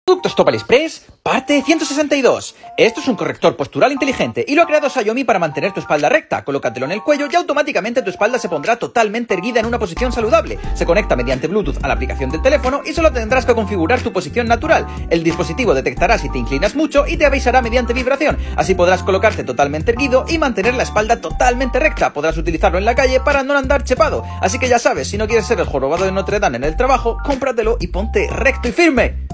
Productos Top Express, parte 162. Esto es un corrector postural inteligente y lo ha creado Xiaomi para mantener tu espalda recta. Colócatelo en el cuello y automáticamente tu espalda se pondrá totalmente erguida en una posición saludable. Se conecta mediante Bluetooth a la aplicación del teléfono y solo tendrás que configurar tu posición natural. El dispositivo detectará si te inclinas mucho y te avisará mediante vibración. Así podrás colocarte totalmente erguido y mantener la espalda totalmente recta. Podrás utilizarlo en la calle para no andar chepado. Así que ya sabes, si no quieres ser el jorobado de Notre Dame en el trabajo, cómpratelo y ponte recto y firme.